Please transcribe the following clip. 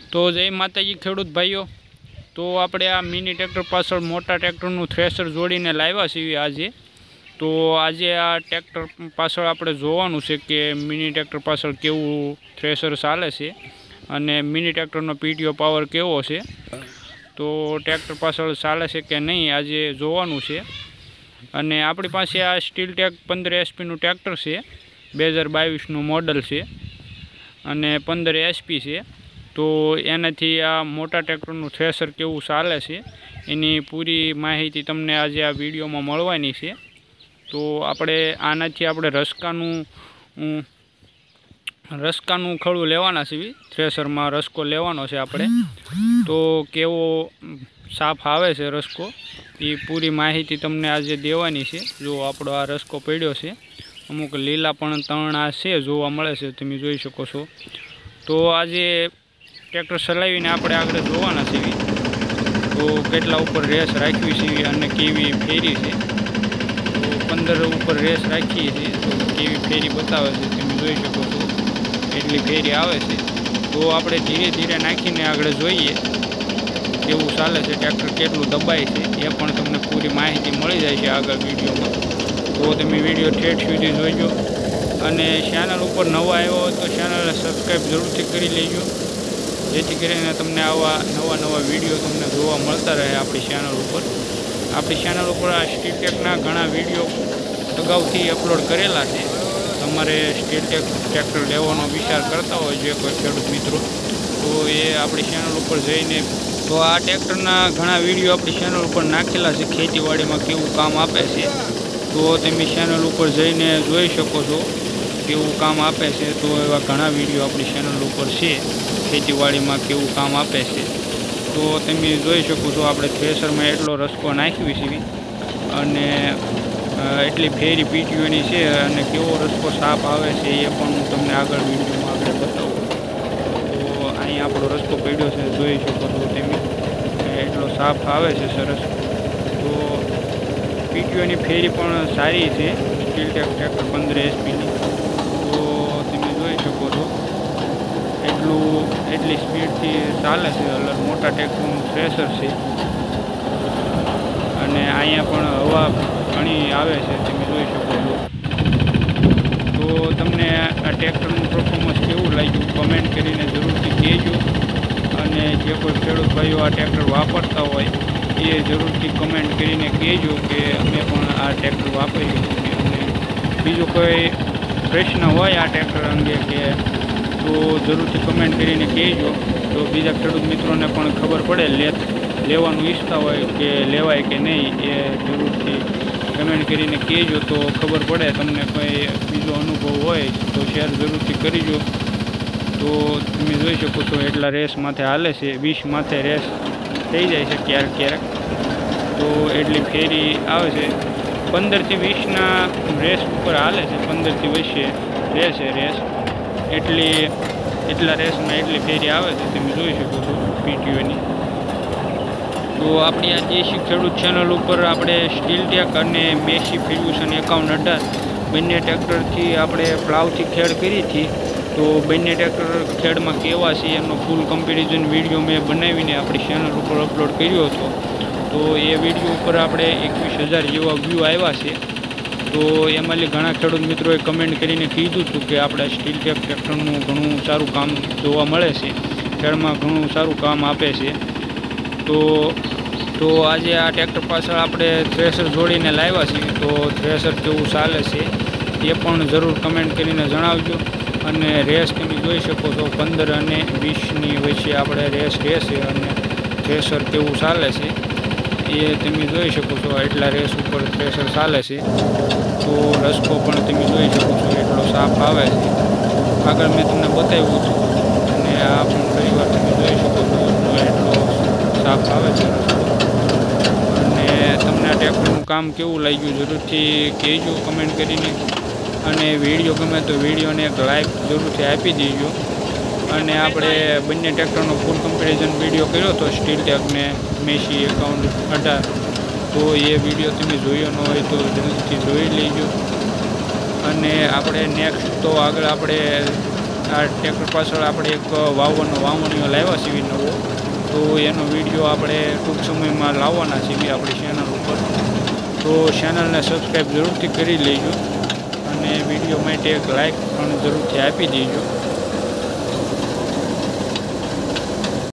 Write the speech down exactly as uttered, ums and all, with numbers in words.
તો જય માતાજી ખેડૂત ભાઈઓ। તો આપણે આ મિની ટ્રેક્ટર પાછળ મોટા ટ્રેક્ટરનું થ્રેશર જોડીને લાવ્યા છીએ આજે। તો આજે આ ટ્રેક્ટર પાછળ આપણે જોવાનું છે કે મિની ટ્રેક્ટર પાછળ કેવું થ્રેશર ચાલે છે અને મિની ટ્રેક્ટરનો પીટીઓ પાવર કેવો છે, તો ટ્રેક્ટર પાછળ ચાલે છે કે નહીં આજે જોવાનું છે। અને આપણી પાસે આ સ્ટીલ ટેક પંદર એચપીનું ટ્રેક્ટર છે, બે હજાર બાવીસનું મોડલ છે અને પંદર એચપી છે। તો એનાથી આ મોટા ટ્રેક્ટરનું થ્રેશર કેવું ચાલે છે એની પૂરી માહિતી તમને આજે આ વિડીયોમાં મળવાની છે। તો આપણે આનાથી આપણે રસકાનું રસકાનું ખડું લેવાના છીએ, થ્રેશરમાં રસકો લેવાનો છે આપણે। તો કેવો સાફ આવે છે રસકો એ પૂરી માહિતી તમને આજે દેવાની છે। જો આપણો આ રસકો પડ્યો છે, અમુક લીલા પણ તણા છે જોવા મળે છે, તમે જોઈ શકો છો। તો આજે ટ્રેક્ટર ચલાવીને આપણે આગળ જોવાના છીએ તો કેટલા ઉપર રેસ રાખવી છે અને કેવી ફેરી છે। તો પંદર ઉપર રેસ રાખીએ છીએ તો કેવી ફેરી બતાવે છે, તમે જોઈ શકો છો એટલી ફેરી આવે છે। તો આપણે ધીરે ધીરે નાખીને આગળ જોઈએ કેવું ચાલે છે, ટ્રેક્ટર કેટલું દબાય છે એ પણ તમને પૂરી માહિતી મળી જાય છે આગળ વિડીયોમાં। તો તમે વિડીયો ઠેઠ સુધી જોઈજો અને ચેનલ ઉપર નવા આવ્યો હોય તો ચેનલને સબસ્ક્રાઈબ જરૂરથી કરી લેજો, જેથી કરીને તમને આવા નવા નવા વિડીયો તમને જોવા મળતા રહે આપણી ચેનલ ઉપર। આપણી ચેનલ ઉપર આ સ્ટીલ ટેકના ઘણા વિડીયો અગાઉથી અપલોડ કરેલા છે। તમારે સ્ટીલ ટેક ટ્રેક્ટર લેવાનો વિચાર કરતા હોય જે કોઈ ખેડૂત મિત્રો, તો એ આપણી ચેનલ ઉપર જઈને તો આ ટ્રેક્ટરના ઘણા વિડીયો આપણી ચેનલ ઉપર નાખેલા છે, ખેતીવાડીમાં કેવું કામ આપે છે। તો તમે ચેનલ ઉપર જઈને જોઈ શકો છો કેવું કામ આપે છે। તો એવા ઘણા વિડીયો આપણી ચેનલ ઉપર છે ખેતીવાડીમાં કેવું કામ આપે છે। તો તમે જોઈ શકો છો આપણે થ્રેશરમાં એટલો રસકો નાખવી છે અને એટલી ફેરી પીટીઓની છે અને કેવો રસકો સાફ આવે છે એ પણ હું તમને આગળ વિડીયોમાં આગળ બતાવું। તો અહીં આપણો રસ્તો પડ્યો છે, જોઈ શકો છો તમે એટલો સાફ આવે છે સરસ। તો પીટીઓની ફેરી પણ સારી છે સ્ટીલ ટેક ટ્રેક્ટર પંદર એચપીની। તો તમે જોઈ શકો છો એટલું એટલી સ્પીડથી ચાલે છે, અલગ મોટા ટ્રેક્ટરનું થ્રેશર છે અને અહીંયા પણ હવા ઘણી આવે છે, તમે જોઈ શકો છો। તો તમને આ ટ્રેક્ટરનું પરફોર્મન્સ કેવું લાગ્યું કમેન્ટ કરીને જરૂરથી કહેજો અને જે કોઈ ખેડૂત ભાઈઓ આ ટ્રેક્ટર વાપરતા હોય એ જરૂરથી કમેન્ટ કરીને કહેજો કે અમે પણ આ ટ્રેક્ટર વાપર્યું છે અને બીજો કોઈ પ્રશ્ન હોય આ ટ્રેક્ટર અંગે કે તો જરૂરથી કમેન્ટ કરીને કહેજો, તો બીજા ખેડૂત મિત્રોને પણ ખબર પડે લે લેવાનું ઈચ્છતા હોય કે લેવાય કે નહીં એ જરૂરથી કમેન્ટ કરીને કહેજો, તો ખબર પડે। તમને કોઈ બીજો અનુભવ હોય તો શેર જરૂરથી કરીજો। તો તમે જોઈ શકો છો એટલા રેસ માથે હાલે છે, વીસ માથે રેસ થઈ જાય છે ક્યારેક ક્યારેક। તો એટલી ફેરી આવે છે, પંદરથી વીસના રેસ ઉપર હાલે છે, પંદરથી વીસે રહેશે રેસ એટલી એટલા રેસમાં એટલી ફેરી આવે છે, તમે જોઈ શકો છો પીટીઓની। તો આપણી આ દેશી ખેડૂત ચેનલ ઉપર આપણે સ્ટીલ ટેક અને મેસી ફર્ગ્યુસન એકાવન અઢાર બંને ટ્રેક્ટરથી આપણે પ્લાવથી ખેડ કરી હતી। તો બંને ટ્રેક્ટર ખેડમાં કેવા છે એનો ફૂલ કમ્પેરિઝન વિડીયો મેં બનાવીને આપણી ચેનલ ઉપર અપલોડ કર્યો હતો। તો એ વિડીયો ઉપર આપણે એકવીસ હજાર જેવા વ્યૂ આવ્યા છે। તો એમાંથી ઘણા ખેડૂત મિત્રોએ કમેન્ટ કરીને કીધું હતું કે આપણે સ્ટીલ ટેક ટ્રેક્ટરનું ઘણું સારું કામ જોવા મળે છે, ખેડમાં ઘણું સારું કામ આપે છે। તો તો આજે આ ટ્રેક્ટર પાછળ આપણે થ્રેશર જોડીને લાવ્યા છીએ, તો થ્રેશર કેવું ચાલે છે એ પણ જરૂર કમેન્ટ કરીને જણાવજો। અને રેસ તમે જોઈ શકો છો પંદર અને વીસની વચ્ચે આપણે રેસ રહેશે અને થ્રેશર કેવું ચાલે છે એ તમે જોઈ શકો છો, એટલા રેસ ઉપર થ્રેશર ચાલે છે। તો રસ્કો પણ તમે જોઈ શકો છો એટલો સાફ આવે છે, આગળ મેં તમને બતાવ્યું હતું અને આ પણ ફરી વાર તમે જોઈ શકો છો એટલો સાફ આવે છે રસ્તો। અને તમને આ ટ્રેક્ટરનું કામ કેવું લાગ્યું જરૂરથી કહેજો કમેન્ટ કરીને અને વિડીયો ગમે તો વિડીયોને એક લાઈક જરૂરથી આપી દેજો। અને આપણે બંને ટ્રેક્ટરનો ફૂલ કમ્પેરિઝન વિડીયો કર્યો હતો સ્ટીલ ટેકને મેસી એકાઉન્ટ અઢાર, તો એ વિડીયો તમે જોયો ન હોય તો જરૂરથી જોઈ લેજો। અને આપણે નેક્સ્ટ તો આગળ આપણે આ ટ્રેક્ટર પાછળ આપણે એક વાવવાનો વાવણીઓ લાવ્યા છીએ નવો, તો એનો વિડીયો આપણે ટૂંક સમયમાં લાવવાના છીએ આપણી ચેનલ ઉપર, તો ચેનલને સબસ્ક્રાઈબ જરૂરથી કરી લેજો અને વિડીયો માટે એક લાઈક પણ જરૂરથી આપી દેજો.